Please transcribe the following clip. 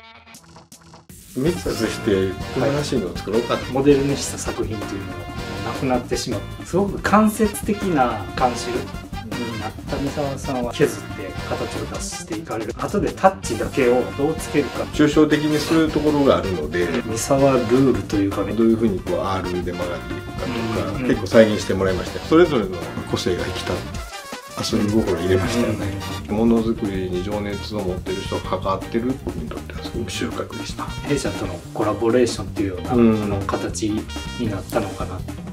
ミックスして新しいのを作ろうかと、 モデルにした作品というのがなくなってしまう。すごく間接的な監視になった三沢さんは削って形を出していかれる。後でタッチだけをどうつけるか、 抽象的にするところがあるので、 三沢ルールというかね、 どういうふうにこう R で曲がっていくかとか、結構再現してもらいました。それぞれの個性が生きた遊び心入れましたよね。ものづくりに情熱を持ってる人が関わってる僕にとってはすごく収穫でした。 弊社とのコラボレーションっていうような、形になったのかな。